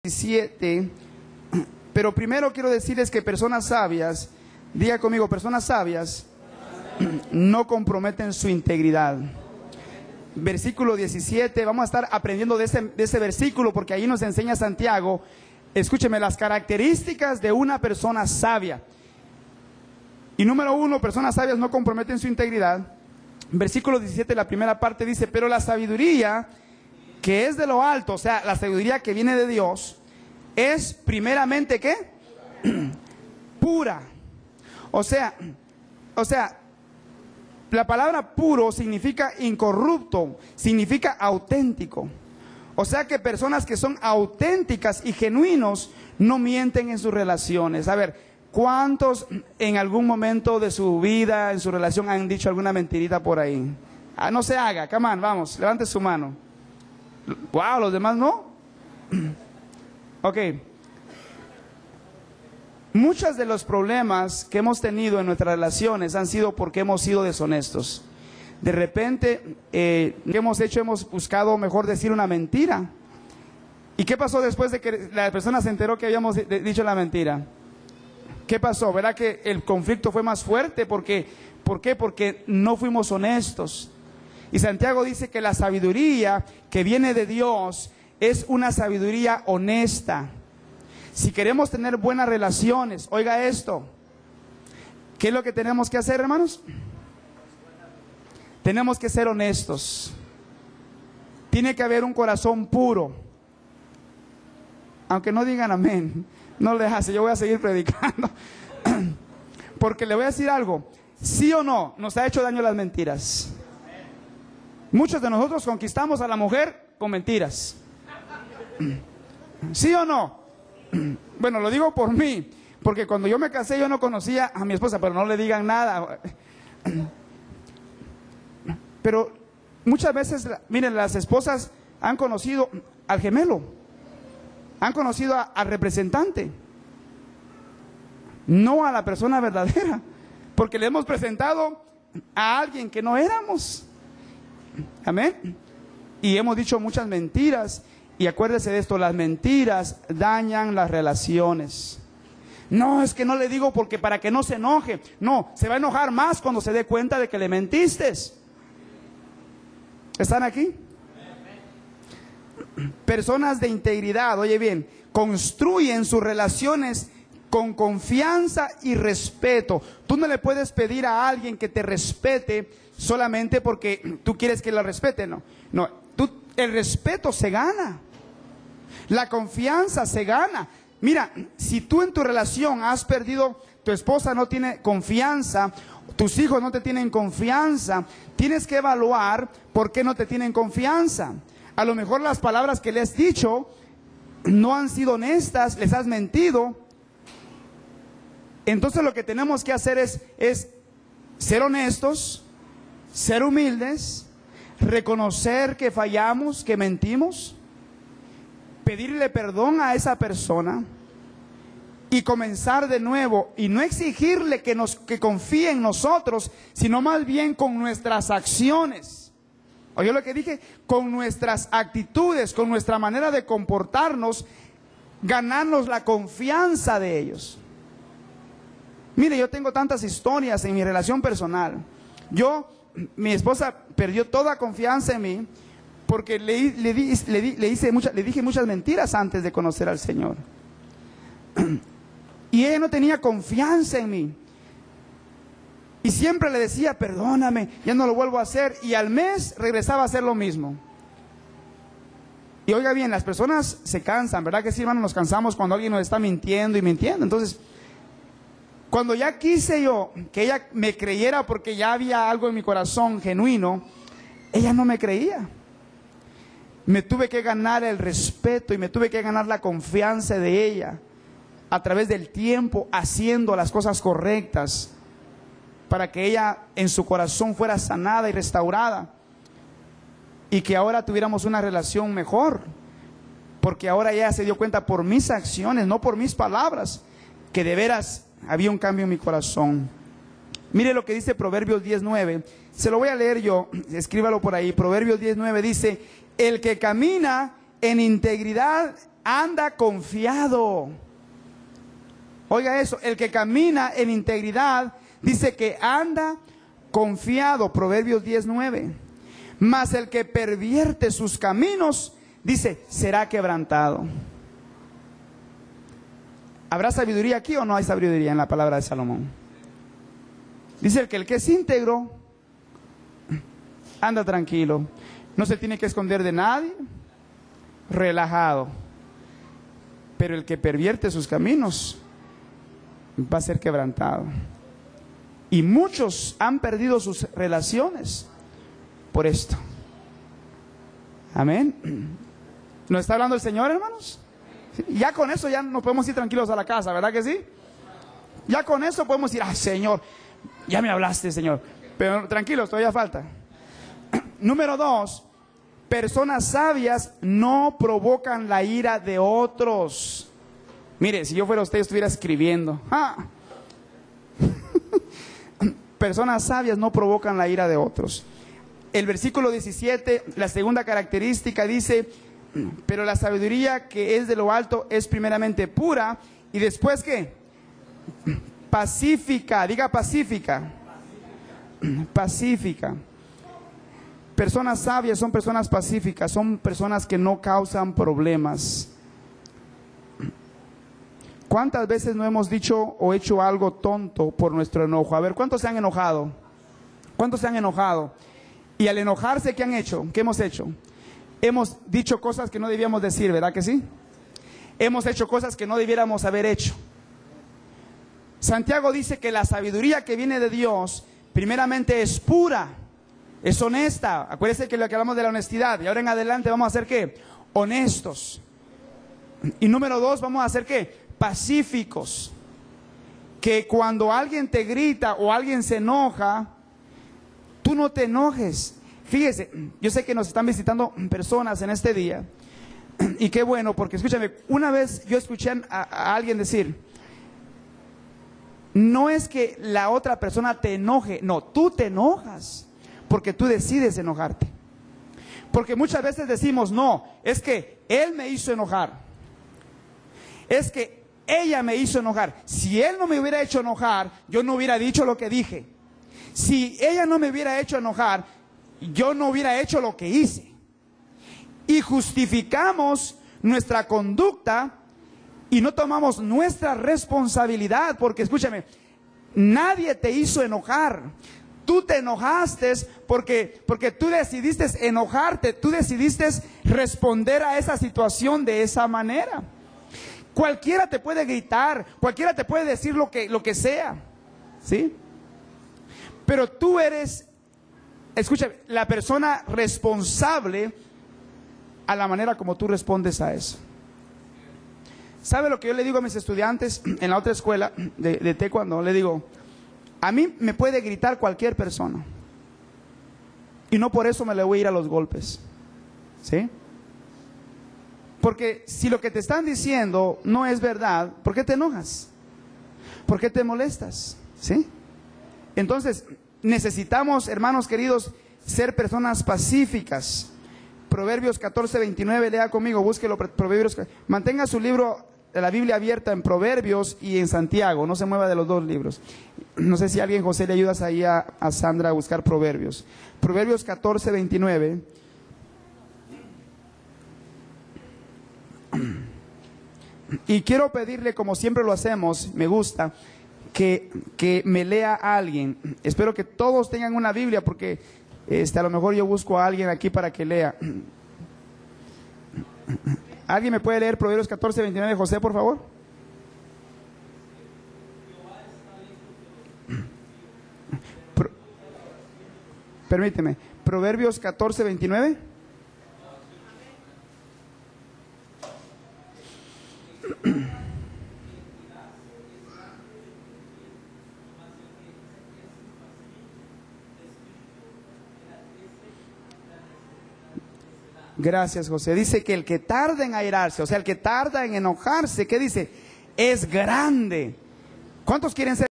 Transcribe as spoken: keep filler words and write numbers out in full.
diecisiete, pero primero quiero decirles que personas sabias, diga conmigo, personas sabias no comprometen su integridad. Versículo diecisiete, vamos a estar aprendiendo de ese, de ese versículo porque ahí nos enseña Santiago, escúcheme, las características de una persona sabia. Y número uno, personas sabias no comprometen su integridad. Versículo diecisiete, la primera parte dice, pero la sabiduría que es de lo alto, o sea, la sabiduría que viene de Dios, es primeramente, ¿qué? Pura. O sea, o sea, la palabra puro significa incorrupto, significa auténtico. O sea que personas que son auténticas y genuinos no mienten en sus relaciones. A ver, ¿cuántos en algún momento de su vida, en su relación, han dicho alguna mentirita por ahí? Ah, no se haga, come on, vamos, levante su mano. Wow, los demás no. Ok. Muchos de los problemas que hemos tenido en nuestras relaciones han sido porque hemos sido deshonestos. De repente, eh, ¿qué hemos hecho? Hemos buscado, mejor decir, una mentira. ¿Y qué pasó después de que la persona se enteró que habíamos dicho la mentira? ¿Qué pasó? ¿Verdad que el conflicto fue más fuerte? Porque, ¿por qué? Porque no fuimos honestos. Y Santiago dice que la sabiduría que viene de Dios es una sabiduría honesta. Si queremos tener buenas relaciones, oiga esto, ¿qué es lo que tenemos que hacer, hermanos? Tenemos que ser honestos. Tiene que haber un corazón puro. Aunque no digan amén, no le hace, yo voy a seguir predicando. Porque le voy a decir algo, sí o no, nos ha hecho daño las mentiras. Muchos de nosotros conquistamos a la mujer con mentiras. ¿Sí o no? Bueno, lo digo por mí, porque cuando yo me casé yo no conocía a mi esposa, pero no le digan nada. Pero muchas veces, miren, las esposas han conocido al gemelo, han conocido a, al representante, no a la persona verdadera, porque le hemos presentado a alguien que no éramos. Amén. Y hemos dicho muchas mentiras. Y acuérdese de esto, las mentiras dañan las relaciones. No, es que no le digo porque para que no se enoje. No, se va a enojar más cuando se dé cuenta de que le mentiste. ¿Están aquí? Personas de integridad, oye bien, construyen sus relaciones con confianza y respeto. Tú no le puedes pedir a alguien que te respete solamente porque tú quieres que la respete, no. No, tú, el respeto se gana. La confianza se gana. Mira, si tú en tu relación has perdido, tu esposa no tiene confianza, tus hijos no te tienen confianza, tienes que evaluar por qué no te tienen confianza. A lo mejor las palabras que le has dicho no han sido honestas, les has mentido. Entonces lo que tenemos que hacer es, es ser honestos, ser humildes, reconocer que fallamos, que mentimos, pedirle perdón a esa persona y comenzar de nuevo y no exigirle que nos que confíe en nosotros, sino más bien con nuestras acciones. ¿Oyó lo que dije? Con nuestras actitudes, con nuestra manera de comportarnos, ganarnos la confianza de ellos. Mire, yo tengo tantas historias en mi relación personal. Yo, mi esposa perdió toda confianza en mí porque le, le, di, le, di, le, hice mucha, le dije muchas mentiras antes de conocer al Señor. Y ella no tenía confianza en mí. Y siempre le decía, perdóname, ya no lo vuelvo a hacer. Y al mes regresaba a hacer lo mismo. Y oiga bien, las personas se cansan, ¿verdad que sí, hermano? Nos cansamos cuando alguien nos está mintiendo y mintiendo. Entonces, cuando ya quise yo que ella me creyera porque ya había algo en mi corazón genuino, ella no me creía. Me tuve que ganar el respeto y me tuve que ganar la confianza de ella a través del tiempo, haciendo las cosas correctas para que ella en su corazón fuera sanada y restaurada y que ahora tuviéramos una relación mejor, porque ahora ella se dio cuenta por mis acciones, no por mis palabras, que de veras había un cambio en mi corazón. Mire lo que dice Proverbios diez nueve. Se lo voy a leer yo, escríbalo por ahí. Proverbios diez nueve dice, el que camina en integridad anda confiado. Oiga eso, el que camina en integridad dice que anda confiado, Proverbios diez nueve. Mas el que pervierte sus caminos, dice, será quebrantado. ¿Habrá sabiduría aquí o no hay sabiduría en la palabra de Salomón? Dice que el que es íntegro anda tranquilo, no se tiene que esconder de nadie, relajado. Pero el que pervierte sus caminos va a ser quebrantado. Y muchos han perdido sus relaciones por esto. Amén. ¿Nos está hablando el Señor, hermanos? ¿Sí? Ya con eso ya nos podemos ir tranquilos a la casa, ¿verdad que sí? Ya con eso podemos ir, ah, Señor, ya me hablaste, Señor. Pero tranquilos, todavía falta. Número dos, personas sabias no provocan la ira de otros. Mire, si yo fuera usted, estuviera escribiendo. ¡Ah! Personas sabias no provocan la ira de otros. El versículo diecisiete, la segunda característica dice, pero la sabiduría que es de lo alto es primeramente pura y después ¿qué? Pacífica, diga pacífica. Pacífica. Personas sabias son personas pacíficas, son personas que no causan problemas. ¿Cuántas veces no hemos dicho o hecho algo tonto por nuestro enojo? A ver, ¿cuántos se han enojado? ¿Cuántos se han enojado? Y al enojarse, ¿qué han hecho? ¿Qué hemos hecho? Hemos dicho cosas que no debíamos decir, ¿verdad que sí? Hemos hecho cosas que no debiéramos haber hecho. Santiago dice que la sabiduría que viene de Dios, primeramente es pura, es honesta. Acuérdense que lo que hablamos de la honestidad. Y ahora en adelante vamos a hacer ¿qué? Honestos. Y número dos, vamos a hacer ¿qué? Pacíficos. Que cuando alguien te grita o alguien se enoja, tú no te enojes. Fíjese, yo sé que nos están visitando personas en este día. Y qué bueno, porque escúchame, una vez yo escuché a, a alguien decir, no es que la otra persona te enoje, no, tú te enojas, porque tú decides enojarte. Porque muchas veces decimos, no, es que él me hizo enojar, es que ella me hizo enojar. Si él no me hubiera hecho enojar, yo no hubiera dicho lo que dije. Si ella no me hubiera hecho enojar, yo no hubiera hecho lo que hice. Y justificamos nuestra conducta y no tomamos nuestra responsabilidad, porque escúchame, nadie te hizo enojar. Tú te enojaste porque, porque tú decidiste enojarte, tú decidiste responder a esa situación de esa manera. Cualquiera te puede gritar, cualquiera te puede decir lo que, lo que sea, ¿sí? Pero tú eres, escúchame, la persona responsable a la manera como tú respondes a eso. ¿Sabe lo que yo le digo a mis estudiantes en la otra escuela de, de taekwondo? Le digo, a mí me puede gritar cualquier persona y no por eso me le voy a ir a los golpes, ¿sí? Porque si lo que te están diciendo no es verdad, ¿por qué te enojas? ¿Por qué te molestas? ¿Sí? Entonces, necesitamos, hermanos queridos, ser personas pacíficas. Proverbios catorce veintinueve, lea conmigo, búsquelo, Proverbios. Mantenga su libro, la Biblia abierta en Proverbios y en Santiago, no se mueva de los dos libros. No sé si alguien, José, le ayudas ahí a, a Sandra a buscar Proverbios. Proverbios catorce veintinueve. Y quiero pedirle, como siempre lo hacemos, me gusta, que, que me lea a alguien. Espero que todos tengan una Biblia, porque este, a lo mejor yo busco a alguien aquí para que lea. ¿Alguien me puede leer Proverbios catorce veintinueve, José, por favor? Pro, permíteme, Proverbios catorce veintinueve. Gracias, José. Dice que el que tarda en airarse, o sea, el que tarda en enojarse, ¿qué dice? Es grande. ¿Cuántos quieren ser